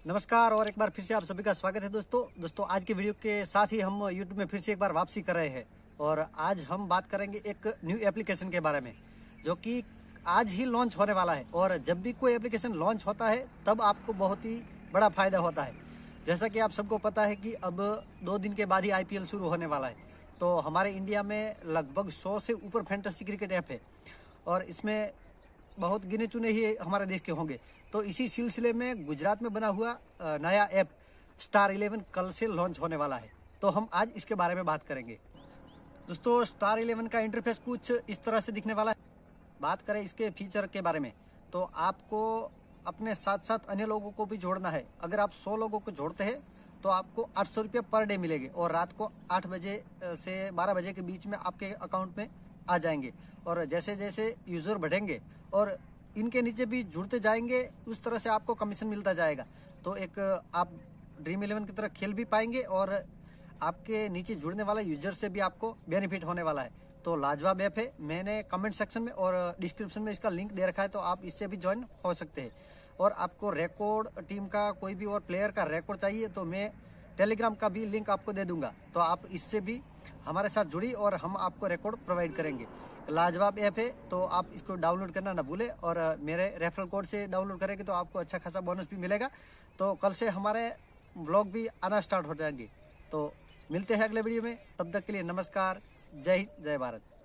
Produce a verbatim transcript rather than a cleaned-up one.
नमस्कार और एक बार फिर से आप सभी का स्वागत है दोस्तों दोस्तों आज के वीडियो के साथ ही हम यूट्यूब में फिर से एक बार वापसी कर रहे हैं और आज हम बात करेंगे एक न्यू एप्लीकेशन के बारे में जो कि आज ही लॉन्च होने वाला है। और जब भी कोई एप्लीकेशन लॉन्च होता है तब आपको बहुत ही बड़ा फायदा होता है। जैसा कि आप सबको पता है कि अब दो दिन के बाद ही आई पी एल शुरू होने वाला है। तो हमारे इंडिया में लगभग सौ से ऊपर फैंटेसी क्रिकेट ऐप है और इसमें बहुत गिने चुने ही हमारे देश के होंगे। तो इसी सिलसिले में गुजरात में बना हुआ नया ऐप स्टार इलेवन कल से लॉन्च होने वाला है। तो हम आज इसके बारे में बात करेंगे। दोस्तों स्टार इलेवन का इंटरफेस कुछ इस तरह से दिखने वाला है। बात करें इसके फीचर के बारे में तो आपको अपने साथ साथ अन्य लोगों को भी जोड़ना है। अगर आप सौ लोगों को जोड़ते हैं तो आपको आठ सौ रुपये पर डे मिलेंगे और रात को आठ बजे से बारह बजे के बीच में आपके अकाउंट में आ जाएंगे। और जैसे जैसे यूज़र बढ़ेंगे और इनके नीचे भी जुड़ते जाएंगे उस तरह से आपको कमीशन मिलता जाएगा। तो एक आप ड्रीम इलेवन की तरह खेल भी पाएंगे और आपके नीचे जुड़ने वाला यूजर से भी आपको बेनिफिट होने वाला है। तो लाजवाब ऐप है। मैंने कमेंट सेक्शन में और डिस्क्रिप्शन में इसका लिंक दे रखा है, तो आप इससे भी ज्वाइन हो सकते हैं। और आपको रिकॉर्ड टीम का कोई भी और प्लेयर का रिकॉर्ड चाहिए तो मैं टेलीग्राम का भी लिंक आपको दे दूंगा, तो आप इससे भी हमारे साथ जुड़ी और हम आपको रिकॉर्ड प्रोवाइड करेंगे। लाजवाब ऐप है, तो आप इसको डाउनलोड करना ना भूलें और मेरे रेफरल कोड से डाउनलोड करेंगे तो आपको अच्छा खासा बोनस भी मिलेगा। तो कल से हमारे व्लॉग भी आना स्टार्ट हो जाएंगे। तो मिलते हैं अगले वीडियो में, तब तक के लिए नमस्कार, जय हिंद, जय भारत।